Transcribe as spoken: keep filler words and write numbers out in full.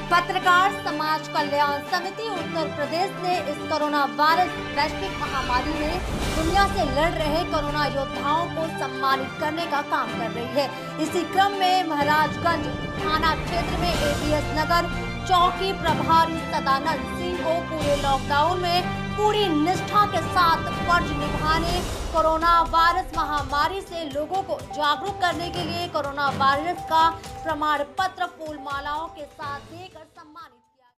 पत्रकार समाज कल्याण समिति उत्तर प्रदेश ने इस कोरोना वायरस वैश्विक महामारी में दुनिया से लड़ रहे कोरोना योद्धाओं को सम्मानित करने का काम कर रही है। इसी क्रम में महाराजगंज थाना क्षेत्र में एबीएस नगर चौकी प्रभारी सदानंद सिंह को पूरे लॉकडाउन में पूरी निष्ठा के साथ फर्ज निभाने, कोरोना वायरस महामारी से लोगों को जागरूक करने के लिए कोरोना वायरस का प्रमाण पत्र फूल मालाओं के साथ देकर सम्मानित